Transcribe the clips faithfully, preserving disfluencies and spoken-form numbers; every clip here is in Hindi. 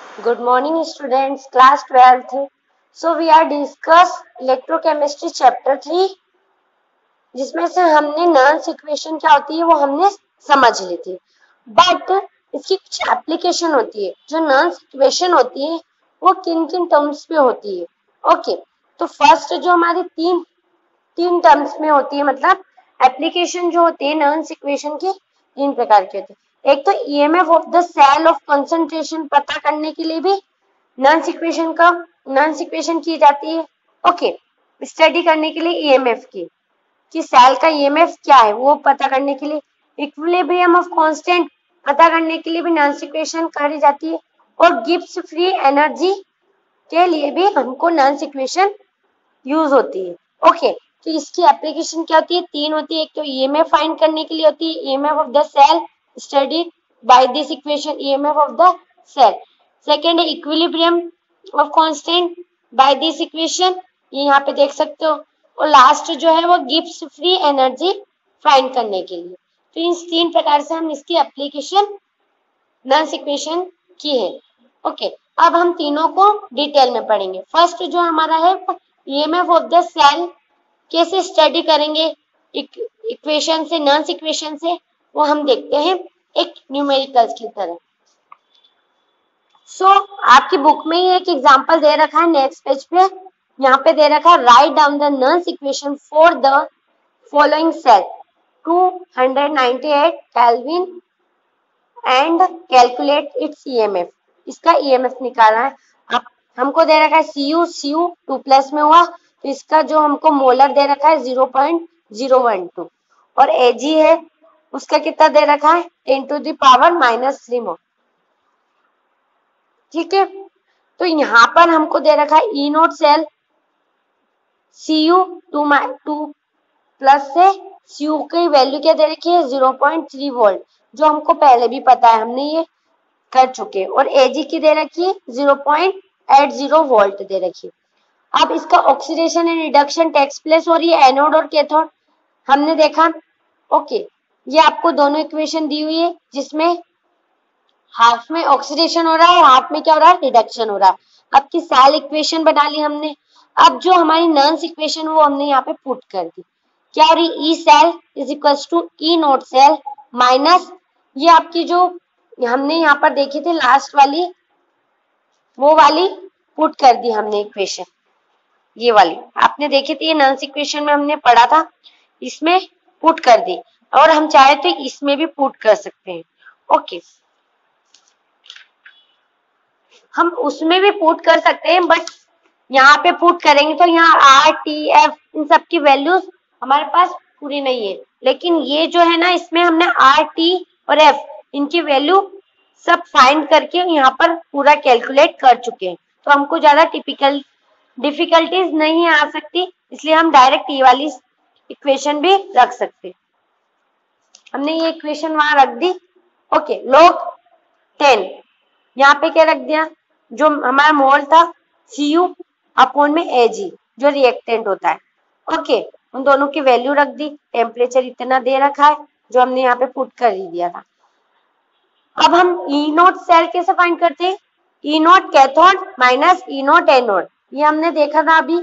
Good morning, students. Class twelfth. So we are discuss electrochemistry chapter three, जिसमें से हमने नॉन इक्वेशन क्या होती है वो हमने समझ ली थी. बट इसकी कुछ एप्लीकेशन होती है. जो नॉन इक्वेशन होती है वो किन किन टर्म्स पे होती है. Okay okay. तो फर्स्ट जो हमारी तीन तीन टर्म्स में होती है, मतलब एप्लीकेशन जो होती है नॉन इक्वेशन की तीन प्रकार की होती है. एक तो EMF of the cell of concentration पता करने के लिए भी नॉन इक्वेशन का नॉन इक्वेशन की जाती है. ओके, स्टडी करने के लिए ईएमएफ की कि सेल का ईएमएफ क्या है वो पता करने के लिए. इक्विलिब्रियम ऑफ कांस्टेंट पता करने के लिए भी नॉन इक्वेशन करी जाती है. और गिब्स फ्री एनर्जी के लिए भी हमको नॉन इक्वेशन यूज होती है. Okay okay. तो इसकी एप्लीकेशन क्या होती है? तीन होती है. एक तो ईएमएफ फाइंड करने के लिए होती है, EMF of the cell studied by this equation, EMF of the cell. Second है equilibrium of constant by this equation, ये यहाँ पे देख सकते हो. और लास्ट जो है वो गिब्स फ्री एनर्जी फाइंड करने के लिए. तो इन तीन प्रकार से हम इसकी एप्लीकेशन नॉन इक्वेशन की है. Okay okay. अब हम तीनों को डिटेल में पढ़ेंगे. फर्स्ट जो हमारा है ईएमएफ ऑफ द सेल कैसे स्टडी करेंगे इक्वेशन से, नॉन इक्वेशन से, वो हम देखते हैं एक न्यूमेरिकल्स की तरह. सो so, आपकी बुक में ही एक एग्जांपल दे रखा है नेक्स्ट पेज पे. यहाँ पे दे रखा है राइट डाउन द नॉन equation for the following cell two ninety eight kelvin and calculate its EMF. इसका ईएमएफ निकालना है. आप हमको दे रखा है सीयू सीयू टू प्लस में हुआ, तो इसका जो हमको मोलर दे रखा है zero point zero one two. और एजी है उसका कितना दे रखा है ten to the power minus three mole. ठीक है, तो यहाँ पर हमको दे रखा है E note cell C U two two plus से सीयू की वैल्यू क्या दे रखी है जीरो पॉइंट थ्री वोल्ट, जो हमको पहले भी पता है, हमने ये कर चुके. और एजी की दे रखी है zero point eight zero volt दे रखी है. अब इसका oxidation and reduction takes place हो रही है एनोड और कैथोड, हमने देखा. Okay okay. ये आपको दोनों इक्वेशन दी हुई है जिसमें हाफ में ऑक्सीडेशन हो रहा है, हाफ में क्या हो रहा है रिडक्शन हो रहा है. अब की सेल इक्वेशन बना ली हमने. अब जो हमारी नॉन इक्वेशन वो हमने यहाँ पे पुट कर दी. क्या हो रही? E cell is equal to E note cell minus ये आपकी जो हमने यहाँ पर देखी थी लास्ट वाली, वो वाली पुट कर दी हमने इक्वेशन. ये वाली आपने देखी थी, ये नॉन इक्वेशन में हमने पढ़ा था, इसमें पुट कर दी. और हम चाहे तो इसमें भी पुट कर सकते हैं. Okay okay. हम उसमें भी पुट कर सकते हैं, बट यहाँ पे पुट करेंगे तो यहाँ आर टी एफ इन सब की वैल्यूज हमारे पास पूरी नहीं है. लेकिन ये जो है ना, इसमें हमने आर टी और एफ इनकी वैल्यू सब फाइंड करके यहाँ पर पूरा कैलकुलेट कर चुके हैं. तो हमको ज्यादा टिपिकल डिफिकल्टीज नहीं आ सकती, इसलिए हम डायरेक्ट ये वाली इक्वेशन भी रख सकते. हमने ये इक्वेशन वहां रख दी. ओके, लॉग टेन यहाँ पे क्या रख दिया, जो हमारा मोल था सीयू अपॉन में एजी जो रिएक्टेंट होता है. ओके, उन दोनों की वैल्यू रख दी. टेम्परेचर इतना दे रखा है जो हमने यहाँ पे पुट कर ही दिया था. अब हम ई नोट सेल कैसे फाइंड करते हैं? E naught cathode minus E naught anode, ये हमने देखा था अभी.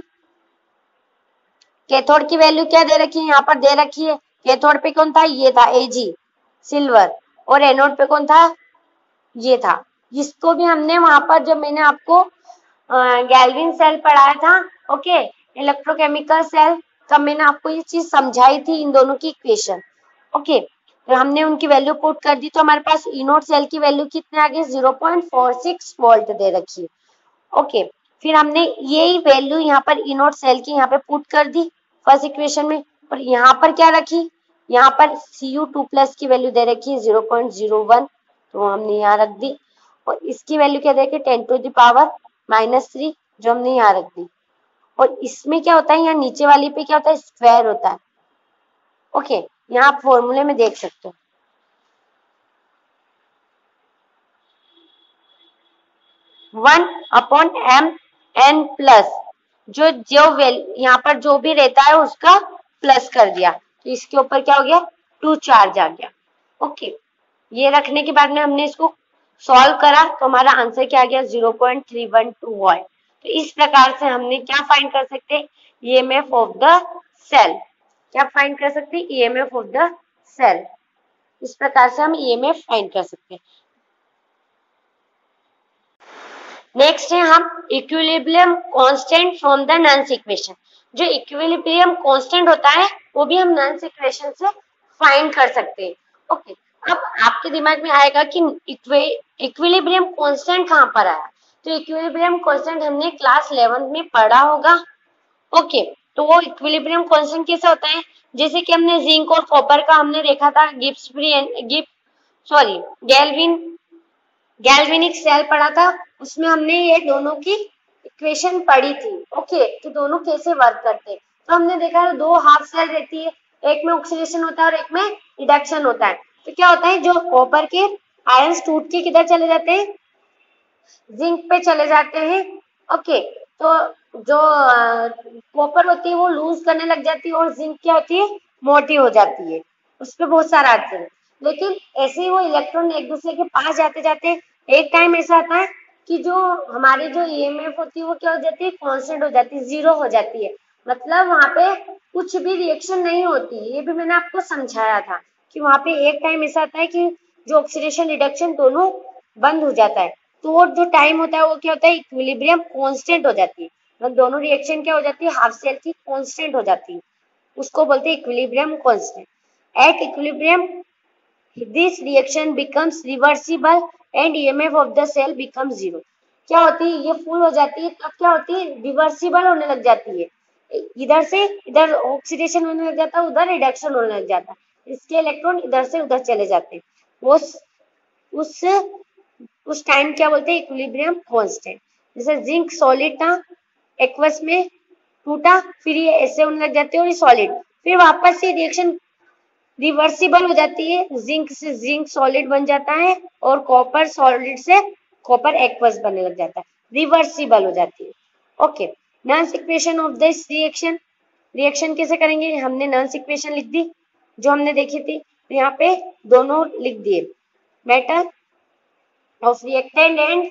कैथोड की वैल्यू क्या दे रखी है? यहाँ पर दे रखी है. कैथोड पे कौन था? ये था एजी सिल्वर. और एनोड पे कौन था? ये था. जिसको भी हमने वहां पर जब मैंने आपको गैल्विन सेल पढ़ाया था, ओके, इलेक्ट्रोकेमिकल सेल, तब मैंने आपको ये चीज समझाई थी, इन दोनों की इक्वेशन. ओके, तो हमने उनकी वैल्यू पुट कर दी, तो हमारे पास ई नोट सेल की वैल्यू कितने आ गई? Zero point four six volt दे रखी है. ओके, फिर हमने यही वैल्यू यहाँ पर ई नोट सेल की यहाँ पे पुट कर दी फर्स्ट इक्वेशन में. और यहाँ पर क्या रखी? यहाँ पर सी यू टू प्लस की वैल्यू दे रखी है जीरो पॉइंट जीरो वन, तो हमने यहाँ रख दी. और इसकी वैल्यू क्या दे रखी है? Ten to the power minus three, जो हमने यहाँ रख दी. और इसमें क्या होता है, यहाँ नीचे वाली पे क्या होता है? स्क्वायर होता है. ओके, यहाँ आप फॉर्मूले में देख सकते हो. One upon M N plus, जो जो यहाँ पर जो भी रहता है उसका प्लस कर दिया, तो इसके ऊपर क्या हो गया? टू चार्ज आ गया. ओके, ये रखने के बाद में हमने इसको सॉल्व करा तो हमारा आंसर क्या आ गया, zero point three one two volt. तो इस प्रकार से हमने क्या फाइंड कर सकते हैं, ईएमएफ ऑफ द सेल। क्या फाइंड कर सकते हैं, ईएमएफ ऑफ द सेल। इस प्रकार से हम ईएमएफ फाइंड कर सकते हैं। नेक्स्ट है हम इक्विलिब्रियम कांस्टेंट फ्रॉम द नन्स इक्वेशन। जो इक्विलिब्रियम कांस्टेंट होता है वो भी हम नन्स इक्वेशन से फाइंड कर सकते हैं। ओके, अब आपके दिमाग में आएगा कि इक्विलिब्रियम कांस्टेंट कहाँ पर आया। तो इक्विलिब्रियम कांस्टेंट हमने क्लास इलेवेंथ में पढ़ा होगा। ओके, तो वो इक्विलिब्रियम कांस्टेंट कैसे होता है, जैसे कि हमने जिंक और कॉपर का हमने देखा था, Gibbs free Gibbs sorry galvin galvanic cell पढ़ा था, उसमें हमने ये दोनों की इक्वेशन पढ़ी थी। ओके, तो दोनों कैसे वर्क करते हैं। तो हमने देखा दो हाफ सेल रहती है, एक में ऑक्सीडेशन होता है और एक में रिडक्शन होता है। तो क्या होता है, जो कॉपर के आयंस टूट के किधर चले जाते हैं, जिंक पे चले जाते हैं। ओके, तो जो कॉपर होती है वो लूज करने लग जाती है और जिंक क्या होती है, मोटी हो जाती है, उस पर बहुत सारा असर है। लेकिन ऐसे ही वो इलेक्ट्रॉन एक दूसरे के पास जाते जाते एक टाइम ऐसा आता है कि जो हमारी जो ईएमएफ होती है वो क्या हो जाती है, कांस्टेंट हो जाती है, जीरो हो जाती है। मतलब वहां पे कुछ भी रिएक्शन नहीं होती। ये भी मैंने आपको समझाया था कि वहां पे एक टाइम ऐसा आता है कि जो ऑक्सीडेशन रिडक्शन दोनों बंद हो जाता है। तो वो जो टाइम होता है वो क्या होता है, इक्विलिब्रियम कांस्टेंट हो जाती है। मतलब दोनों रिएक्शन क्या हो जाती है, हाफ सेल की कांस्टेंट हो जाती है, उसको बोलते हैं equilibrium constant. At equilibrium this reaction becomes reversible and E M F of the cell becomes zero। क्या होती है, ये फुल हो जाती है तब क्या होती है, रिवर्सिबल होने लग जाती है। इधर से इधर ऑक्सीडेशन होने लग जाता है, उधर रिडक्शन होने लग जाता है, इसके इलेक्ट्रॉन इधर से उधर चले जाते हैं। वो उस उस टाइम क्या बोलते हैं, इक्विलिब्रियम कांस्टेंट। जैसे जिंक सॉलिड था, एक्वस में टूटा, फिर ये ऐसे होने लग जाते हैं और ये सॉलिड, फिर वापस से रिएक्शन रिवर्सिबल हो जाती है, जिंक से जिंक सॉलिड बन जाता है और कॉपर सॉलिड से कॉपर एक्वस बनने लग जाता है, रिवर्सिबल हो जाती है। ओके, नन्स equation of this reaction. Reaction कैसे करेंगे, हमने नन्स इक्वेशन लिख दी जो हमने देखी थी, तो यहाँ पे दोनों लिख दिए, matter of reactant and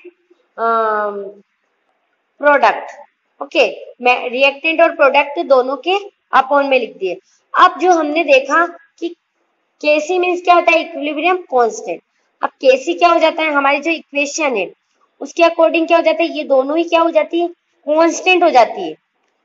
product. Okay, reactant और प्रोडक्ट दोनों के अपॉन में लिख दिए। अब जो हमने देखा कि केसी मीन्स क्या होता है, इक्विलिब्रियम कांस्टेंट। अब केसी क्या हो जाता है, हमारी जो इक्वेशन है उसके अकॉर्डिंग क्या हो जाता है, ये दोनों ही क्या हो जाती है, कांस्टेंट हो जाती है।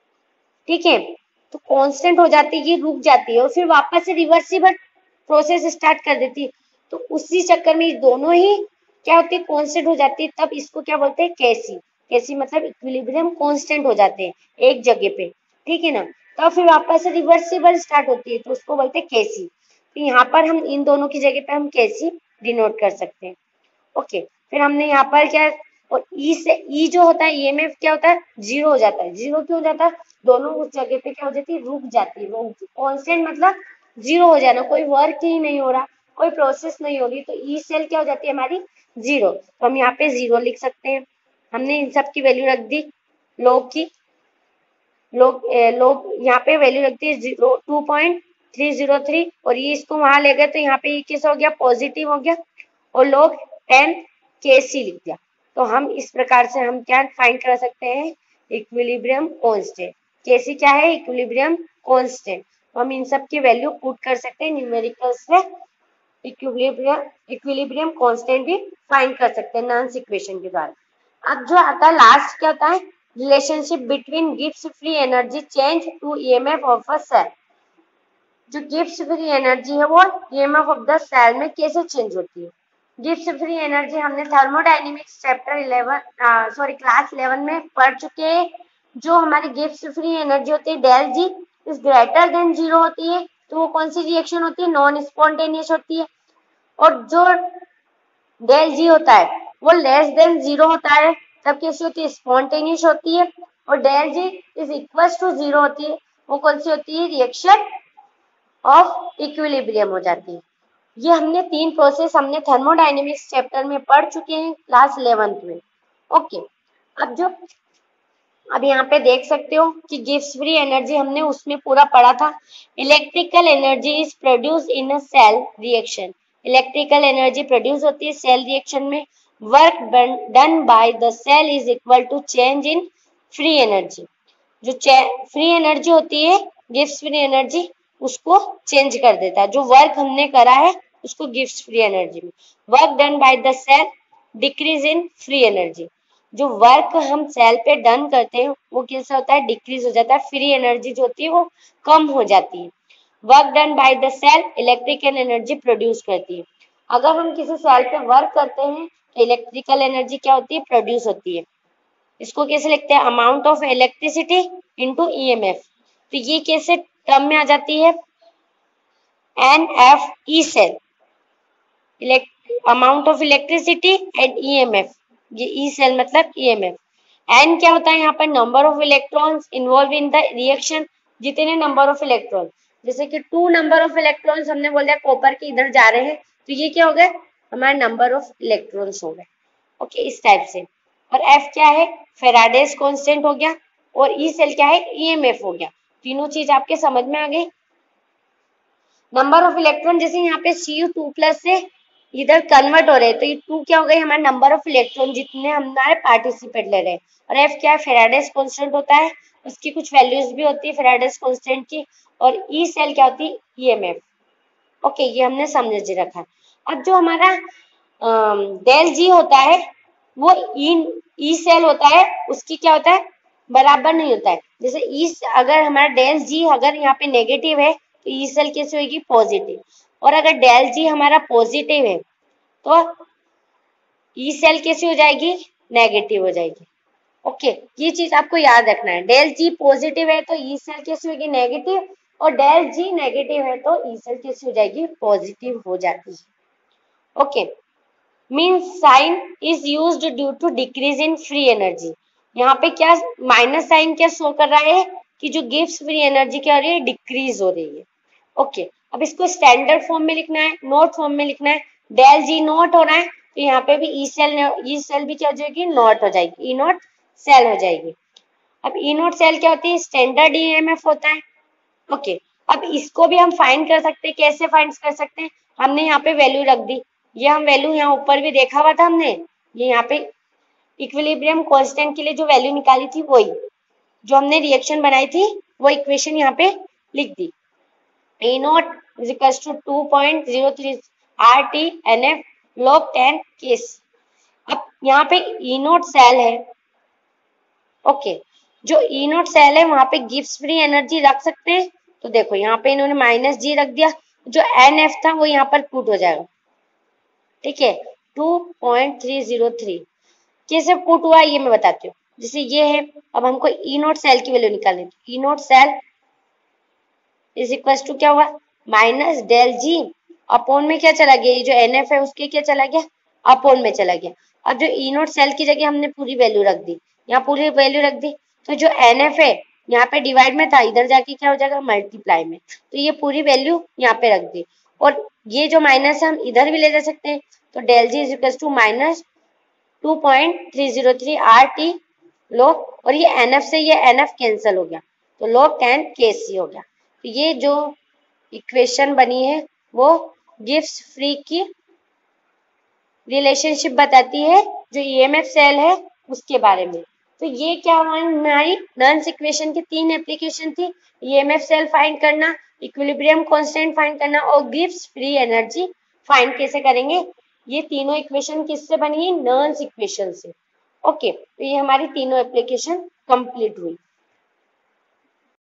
ठीक है, तो कांस्टेंट हो जाती है, ये रुक जाती है और फिर वापस से रिवर्सिबल प्रोसेस स्टार्ट कर देती है। तो उसी चक्कर में दोनों ही क्या होती है, कांस्टेंट हो जाती है, तब इसको क्या बोलते हैं, केसी। केसी मतलब इक्विलिब्रियम कांस्टेंट हो जाते हैं एक जगह पे, ठीक है ना। तो फिर वापस से रिवर्सिबल स्टार्ट होती है, तो उसको बोलते हैं केसी। तो यहाँ पर हम इन दोनों की जगह पे हम केसी डिनोट कर सकते हैं। ओके, फिर हमने यहाँ पर क्या, और ई से ई जो होता है ईएमएफ क्या होता है, जीरो हो जाता है। जीरो क्यों हो जाता है, दोनों उस जगह पे क्या हो जाती है, रुक जाती है। वो कांस्टेंट मतलब जीरो हो जाना, कोई वर्क ही नहीं हो रहा, कोई प्रोसेस नहीं हो रही, तो ई सेल क्या हो जाती है हमारी, जीरो। तो हम यहाँ पे जीरो लिख सकते हैं। हमने इन सब की वैल्यू रख दी, लोग की लोग लोग यहाँ पे वैल्यू रख दी zero two point three zero three, और ये इसको वहां ले गए तो यहाँ पे ये कैसा हो गया, पॉजिटिव हो गया, और लोग टेन केसी लिख दिया। तो हम इस प्रकार से हम क्या फाइंड कर सकते हैं, इक्विलिब्रियम कांस्टेंट। केसी क्या है, इक्विलिब्रियम कांस्टेंट। तो हम इन सब की वैल्यू पुट कर सकते हैं न्यूमेरिकल से, इक्विलिब्रियम इक्विलिब्रियम कांस्टेंट भी फाइंड कर सकते हैं नन्स इक्वेशन के द्वारा। अब जो आता है लास्ट क्या होता है, relationship between Gibbs free energy change to EMF of a cell. जो गिब्स फ्री एनर्जी है वो ईएमएफ ऑफ द सेल में कैसे चेंज होती है। गिब्स फ्री एनर्जी हमने thermodynamics chapter eleven sorry class eleven में पढ़ चुके हैं। जो हमारी गिब्स फ्री एनर्जी होती है del G is greater than zero होती है, तो वो कौन सी रिएक्शन होती है, नॉन स्पॉन्टेनियस होती है। और जो डेल जी होता है वो लेस देन जीरो होता है, तब कैसी होती है, स्पॉन्टेनियस होती है। और del G is equal to zero होती है, वो कौन सी होती है, रिएक्शन ऑफ इक्विलिब्रियम हो जाती है। ये हमने तीन प्रोसेस हमने थर्मोडायनेमिक्स चैप्टर में पढ़ चुके हैं क्लास इलेवेंथ में। ओके, अब जो अब यहाँ पे देख सकते हो कि गिब्स फ्री एनर्जी हमने उसमें पूरा पढ़ा था। Electrical energy is produce in a cell reaction. Electrical energy produce होती है सेल रिएक्शन में work done by the cell is equal to change in free energy. जो फ्री एनर्जी होती है, गिव्स फ्री एनर्जी, उसको चेंज कर देता है। जो वर्क हमने करा है उसको गिव्स फ्री एनर्जी में। Work done by the cell decrease in free energy. जो वर्क हम सेल पे डन करते हैं वो कैसा होता है, डिक्रीज हो जाता है, फ्री एनर्जी जो होती है वो कम हो जाती है। Work done by the cell electrical energy produce करती है। अगर हम किसी सेल पे वर्क करते हैं तो इलेक्ट्रिकल एनर्जी क्या होती है, प्रोड्यूस होती है। इसको कैसे लिखते हैं, amount of electricity into EMF. तो ये कैसे टर्म में आ जाती है, N F E cell, amount of electricity and EMF. ये ई सेल मतलब ईएमएफ। एन क्या होता है यहाँ पर, number of electrons involve in the reaction. जितने नंबर ऑफ इलेक्ट्रॉन, जैसे कि टू नंबर ऑफ इलेक्ट्रॉन्स हमने बोल दिया कॉपर के इधर जा रहे हैं, तो ये क्या हो गया, हमारा नंबर ऑफ इलेक्ट्रॉन्स हो गए। ओके, इस टाइप से। और एफ क्या है, फेराडेज कांस्टेंट हो गया, और ई सेल क्या है, ईएमएफ हो गया। तीनों चीज आपके समझ में आ गई। नंबर ऑफ इलेक्ट्रॉन, जैसे यहाँ पे सी यू टू प्लस से इधर कन्वर्ट हो रहे हैं, तो ये टू क्या हो गई, हमारा नंबर ऑफ इलेक्ट्रॉन जितने हमारे पार्टिसिपेट ले रहे हैं। और एफ क्या है, फेराडेज कांस्टेंट होता है, उसकी कुछ वैल्यूज भी होती है फेराडेज कांस्टेंट की। और ई सेल क्या होती है, ईएमएफ। ओके, ये हमने समझ रखा। अब जो हमारा डेल जी होता है वो ई सेल होता है, उसकी क्या होता है, बराबर नहीं होता है। जैसे ई, अगर हमारा डेल जी अगर यहाँ पे नेगेटिव है तो ई सेल कैसे होगी, पॉजिटिव। और अगर डेल जी हमारा पॉजिटिव है तो ई सेल कैसी हो जाएगी, नेगेटिव हो जाएगी। ओके, ये चीज आपको याद रखना है। डेल जी पॉजिटिव है तो ई सेल कैसी होगी, नेगेटिव। और डेल जी नेगेटिव है तो ई सेल कैसी हो जाएगी, पॉजिटिव हो जाती है। Okay, means sign is used due to decrease in free energy. यहाँ पे क्या माइनस साइन क्या शो कर रहा है कि जो गिव्स फ्री एनर्जी क्या हो रही है, डिक्रीज हो रही है। ओके, अब इसको स्टैंडर्ड फॉर्म में लिखना है, नोट फॉर्म में लिखना है। डेल जी नोट हो रहा है तो यहाँ पे भी ई सेल ई सेल भी क्या हो जाएगी, नोट हो जाएगी, ई नोट सेल हो जाएगी। अब ई नोट सेल क्या होती है, स्टैंडर्ड ईएमएफ होता है। ओके, अब इसको भी हम फाइंड कर सकते हैं। कैसे फाइंड कर सकते हैं, हमने यहाँ पे वैल्यू रख दी। ये हम वैल्यू यहाँ ऊपर भी देखा हुआ था हमने, ये यहाँ पे इक्विलिब्रियम कांस्टेंट के लिए जो वैल्यू निकाली थी वही, जो हमने रिएक्शन बनाई थी वो इक्वेशन यहाँ पे लिख दी। E naught is equal to two point zero three R T N F log ten case. अब यहाँ पे E नॉट सेल है। ओके, जो E नॉट सेल है वहां पे गिव्स फ्री एनर्जी रख सकते हैं। तो देखो यहाँ पे इन्होंने माइनस जी रख दिया, जो एन एफ था वो यहाँ पर पुट हो जाएगा। ठीक है, two point three zero three कैसे पुट हुआ ये मैं बताती हूँ। जैसे ये है, अब हमको ई नोट सेल की वैल्यू निकालनी है। E note cell is equal to क्या हुआ, माइनस डेल जी अपॉन में क्या चला गया, ये जो एन एफ है उसके क्या चला गया, अपॉन में चला गया। अब जो ई नोट सेल की जगह हमने पूरी वैल्यू रख दी, यहाँ पूरी वैल्यू रख दी, तो जो एन एफ है यहाँ पे डिवाइड में था, इधर जाके क्या हो जाएगा, मल्टीप्लाई में। तो ये पूरी वैल्यू यहाँ पे रख दी, और ये जो माइनस है हम इधर भी ले जा सकते हैं। तो del G is equal to minus two point three zero three R T log, और ये एन एफ से ये एन एफ कैंसिल हो गया, तो log टेन के सी हो गया। तो ये जो इक्वेशन बनी है वो गिव्स फ्री की रिलेशनशिप बताती है जो ईएमएफ सेल है उसके बारे में। तो ये क्या हमारी नर्न्स इक्वेशन की तीन एप्लीकेशन थी, ईएमएफ सेल फाइंड करना, इक्विलिब्रियम कांस्टेंट फाइंड करना, और गिव्स फ्री एनर्जी फाइंड कैसे करेंगे। ये तीनों इक्वेशन किससे बनी है, नर्न्स इक्वेशन से। ओके, तो ये हमारी तीनों एप्लीकेशन कंप्लीट हुई।